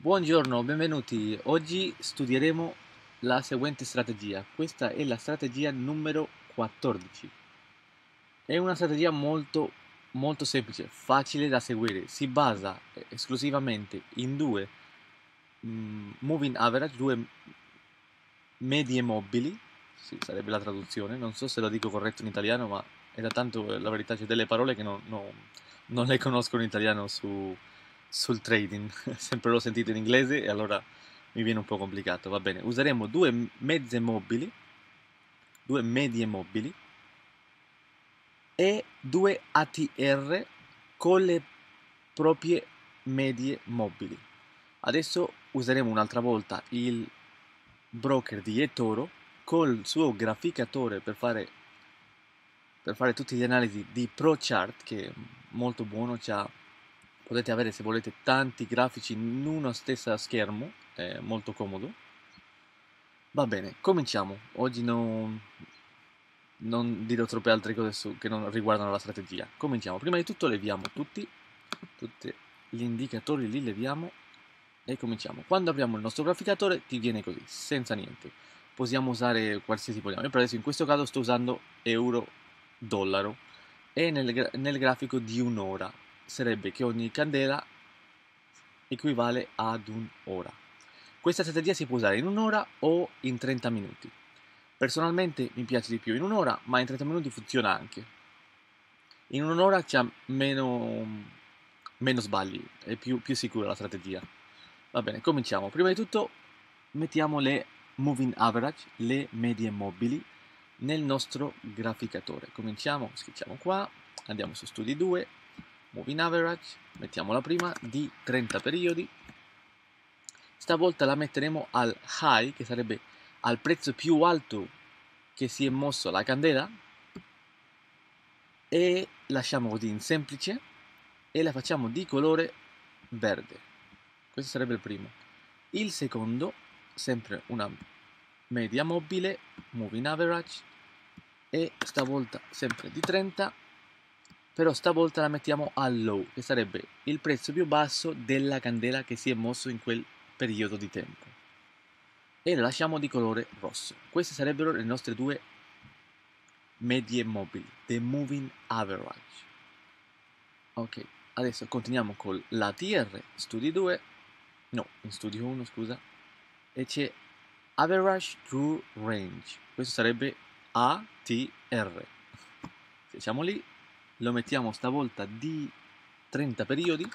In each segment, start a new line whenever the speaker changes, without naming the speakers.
Buongiorno, benvenuti. Oggi studieremo la seguente strategia. Questa è la strategia numero 14. È una strategia molto semplice, facile da seguire. Si basa esclusivamente in due moving average, due medie mobili. Sì, sarebbe la traduzione. Non so se lo dico corretto in italiano, ma è da tanto la verità c'è delle parole che non le conosco in italiano sul trading. Sempre l'ho sentito in inglese e allora mi viene un po' complicato. Va bene, useremo due mezze mobili, due medie mobili e due ATR con le proprie medie mobili. Adesso useremo un'altra volta il broker di eToro col suo graficatore per fare tutte le analisi di ProChart, che è molto buono. Potete avere, se volete, tanti grafici in uno stesso schermo, è molto comodo. Va bene, cominciamo. Oggi non dirò troppe altre cose che non riguardano la strategia. Cominciamo. Prima di tutto leviamo tutti gli indicatori, li leviamo e cominciamo. Quando apriamo il nostro graficatore ti viene così, senza niente. Possiamo usare qualsiasi vogliamo. Io per adesso in questo caso sto usando euro-dollaro e nel grafico di un'ora. Sarebbe che ogni candela equivale ad un'ora. Questa strategia si può usare in un'ora o in 30 minuti. Personalmente mi piace di più in un'ora, ma in 30 minuti funziona anche. In un'ora c'è meno sbagli, è più sicura la strategia. Va bene, cominciamo. Prima di tutto mettiamo le moving average, le medie mobili, nel nostro graficatore. Cominciamo, schiacciamo qua, andiamo su studi 2, moving average, mettiamo la prima di 30 periodi. Stavolta la metteremo al high, che sarebbe al prezzo più alto che si è mosso la candela, e lasciamo così in semplice e la facciamo di colore verde. Questo sarebbe il primo. Il secondo, sempre una media mobile, moving average, e stavolta sempre di 30, però stavolta la mettiamo al low, che sarebbe il prezzo più basso della candela che si è mosso in quel periodo di tempo, e la lasciamo di colore rosso. Queste sarebbero le nostre due medie mobili, the moving average. Ok, adesso continuiamo con l'ATR, studi 2, no, in studio 1, scusa, e c'è average true range. Questo sarebbe ATR. Siamo lì, lo mettiamo stavolta di 30 periodi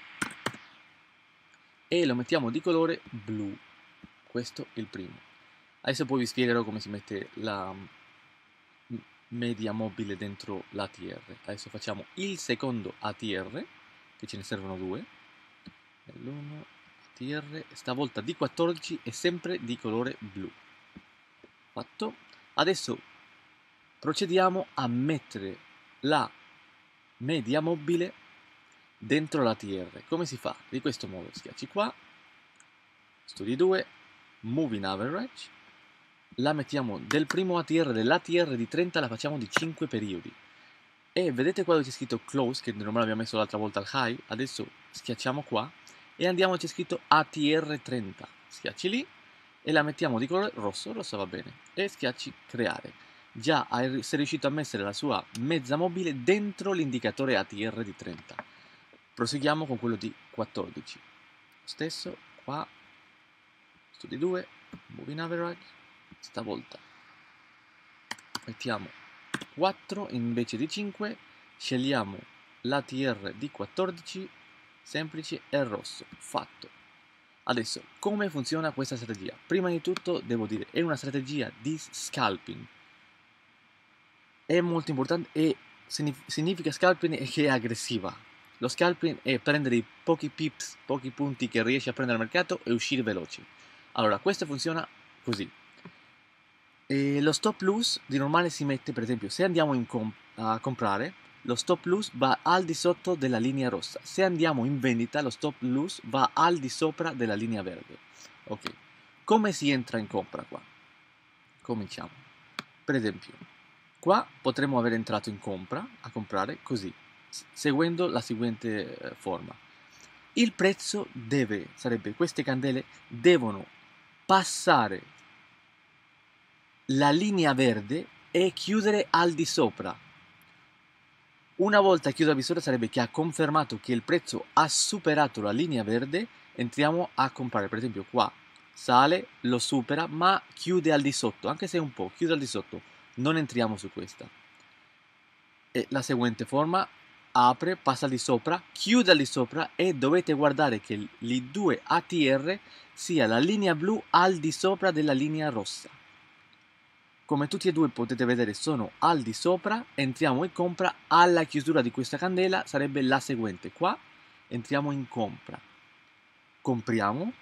e lo mettiamo di colore blu. Questo è il primo. Adesso poi vi spiegherò come si mette la media mobile dentro l'ATR. Adesso facciamo il secondo ATR, che ce ne servono due. L'1 ATR, stavolta di 14 e sempre di colore blu. Fatto. Adesso procediamo a mettere la media mobile dentro l'ATR. Come si fa? Di questo modo: schiacci qua, studi 2, moving average, la mettiamo del primo ATR, dell'ATR di 30 la facciamo di 5 periodi. E vedete qua dove c'è scritto close, che non l'abbiamo messo l'altra volta al high. Adesso schiacciamo qua e andiamo, c'è scritto ATR 30. Schiacci lì e la mettiamo di colore rosso, rosso va bene, e schiacci creare. Già sei riuscito a mettere la sua mezza mobile dentro l'indicatore ATR di 30. Proseguiamo con quello di 14. Stesso qua, studi 2, moving average, stavolta mettiamo 4 invece di 5, scegliamo l'ATR di 14, semplice e rosso. Fatto. Adesso, come funziona questa strategia? Prima di tutto devo dire, è una strategia di scalping. È molto importante e significa scalping è che è aggressiva. Lo scalping è prendere i pochi pips, pochi punti che riesci a prendere al mercato e uscire veloce. Allora, questo funziona così. E lo stop loss di normale si mette, per esempio, se andiamo a comprare, lo stop loss va al di sotto della linea rossa. Se andiamo in vendita, lo stop loss va al di sopra della linea verde. Ok, come si entra in compra qua? Cominciamo. Per esempio, qua potremmo aver entrato in compra, a comprare così, seguendo la seguente forma. il prezzo sarebbe queste candele devono passare la linea verde e chiudere al di sopra. Una volta chiuso al di sopra sarebbe che ha confermato che il prezzo ha superato la linea verde, entriamo a comprare. Per esempio qua sale, lo supera, ma chiude al di sotto, anche se un po', chiude al di sotto. Non entriamo su questa. E la seguente forma, apre, passa al di sopra, chiude al di sopra e dovete guardare che i due ATR sia la linea blu al di sopra della linea rossa. Come tutti e due potete vedere sono al di sopra, entriamo in compra, alla chiusura di questa candela sarebbe la seguente, qua entriamo in compra, compriamo,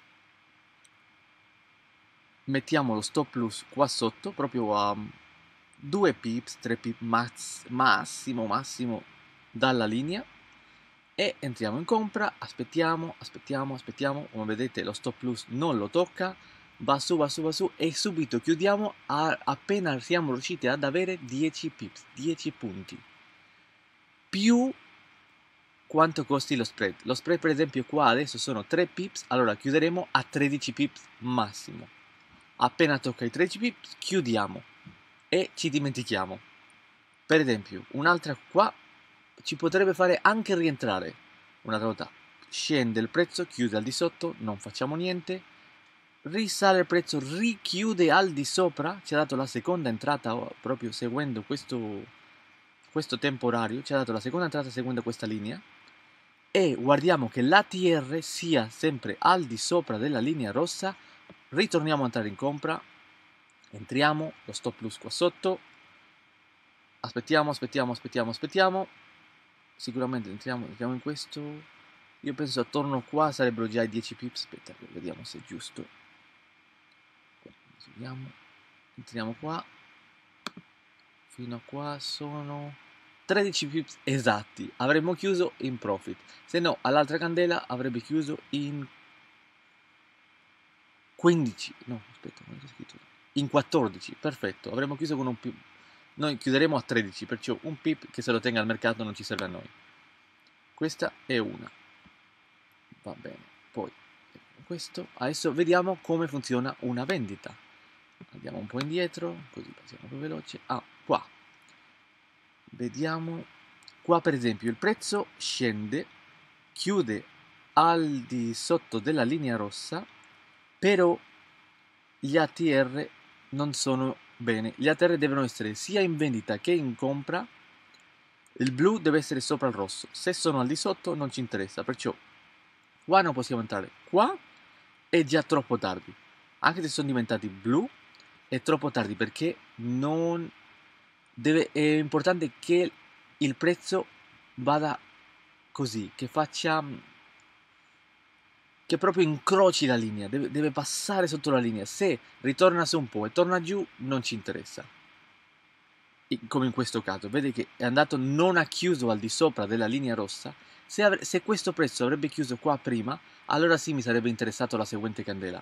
mettiamo lo stop loss qua sotto, proprio a 2 pips, 3 pips massimo dalla linea e entriamo in compra, aspettiamo, come vedete lo stop loss non lo tocca, va su e subito chiudiamo appena siamo riusciti ad avere 10 pips, 10 punti. Più quanto costi lo spread. Lo spread per esempio qua adesso sono 3 pips, allora chiuderemo a 13 pips massimo. Appena tocca i 13 pips chiudiamo e ci dimentichiamo. Per esempio un'altra qua ci potrebbe fare anche rientrare. Un'altra volta scende il prezzo, chiude al di sotto, non facciamo niente, risale il prezzo, richiude al di sopra, ci ha dato la seconda entrata proprio seguendo questo temporario, ci ha dato la seconda entrata seguendo questa linea e guardiamo che l'ATR sia sempre al di sopra della linea rossa, ritorniamo a entrare in compra, entriamo, lo stop loss qua sotto, aspettiamo, sicuramente entriamo in questo, io penso attorno qua sarebbero già i 10 pips, aspetta, vediamo se è giusto, entriamo qua, fino a qua sono 13 pips esatti, avremmo chiuso in profit, se no all'altra candela avrebbe chiuso in 15, no aspetta, non c'è scritto, in 14, perfetto, avremmo chiuso con un pip, noi chiuderemo a 13, perciò un pip che se lo tenga al mercato non ci serve a noi. Questa è una, va bene, poi questo, adesso vediamo come funziona una vendita, andiamo un po' indietro, così passiamo più veloce, qua, vediamo, qua per esempio il prezzo scende, chiude al di sotto della linea rossa, però gli ATR non sono bene, gli ATR devono essere sia in vendita che in compra, il blu deve essere sopra il rosso, se sono al di sotto non ci interessa, perciò qua non possiamo entrare, qua è già troppo tardi, anche se sono diventati blu è troppo tardi perché è importante che il prezzo vada così, che proprio incroci la linea, deve passare sotto la linea, se ritorna su un po' e torna giù non ci interessa, come in questo caso, vedi che è andato, non ha chiuso al di sopra della linea rossa, se questo prezzo avrebbe chiuso qua prima, allora sì mi sarebbe interessato la seguente candela,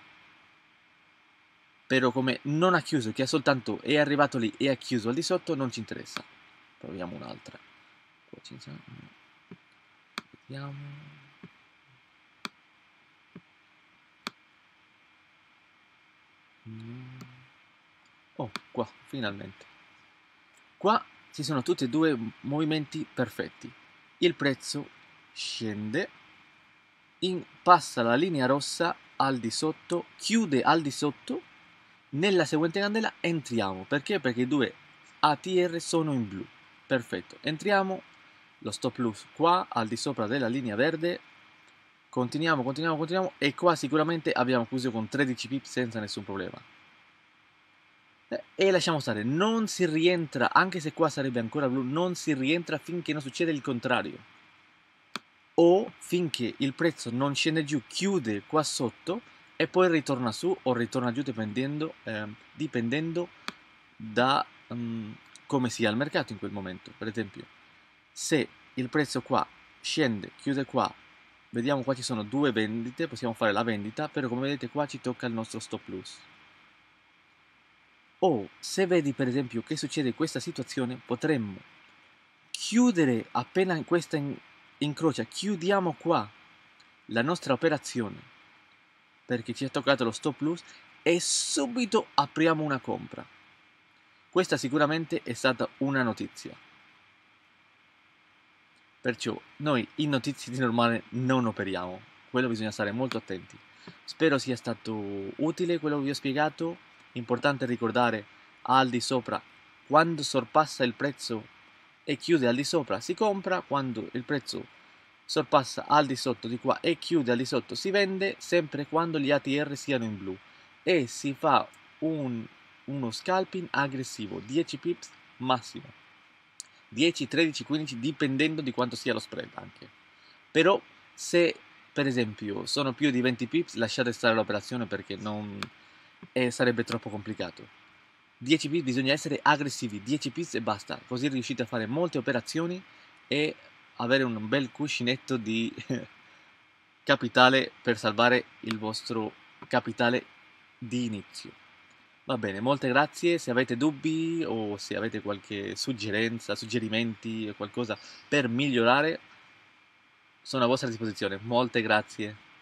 però come non ha chiuso, che è arrivato lì e ha chiuso al di sotto, non ci interessa. Proviamo un'altra. Vediamo. Oh, qua, finalmente. Qua ci sono tutti e due movimenti perfetti. Il prezzo scende, passa la linea rossa al di sotto, chiude al di sotto, nella seguente candela entriamo. Perché? Perché i due ATR sono in blu. Perfetto, entriamo, lo stop loss qua al di sopra della linea verde, continuiamo e qua sicuramente abbiamo chiuso con 13 pip senza nessun problema. E lasciamo stare, non si rientra, anche se qua sarebbe ancora blu, non si rientra finché non succede il contrario. O finché il prezzo non scende giù, chiude qua sotto e poi ritorna su o ritorna giù dipendendo da come sia il mercato in quel momento. Per esempio, se il prezzo qua scende, chiude qua, vediamo qua ci sono due vendite, possiamo fare la vendita, però come vedete qua ci tocca il nostro stop loss. O se vedi per esempio che succede in questa situazione, potremmo chiudere appena questa incrocia, chiudiamo qua, la nostra operazione perché ci è toccato lo stop loss e subito apriamo una compra. Questa sicuramente è stata una notizia. Perciò noi in notizie di normale non operiamo, quello bisogna stare molto attenti. Spero sia stato utile quello che vi ho spiegato. Importante ricordare al di sopra, quando sorpassa il prezzo e chiude al di sopra si compra, quando il prezzo sorpassa al di sotto di qua e chiude al di sotto si vende, sempre quando gli ATR siano in blu, e si fa uno scalping aggressivo, 10 pips massimo, 10, 13, 15 dipendendo di quanto sia lo spread anche. Però se per esempio sono più di 20 pips lasciate stare l'operazione perché non sarebbe troppo complicato. 10 pips bisogna essere aggressivi, 10 pips e basta, così riuscite a fare molte operazioni e avere un bel cuscinetto di capitale per salvare il vostro capitale di inizio. Va bene, molte grazie. Se avete dubbi o se avete qualche suggerimenti o qualcosa per migliorare, sono a vostra disposizione. Molte grazie.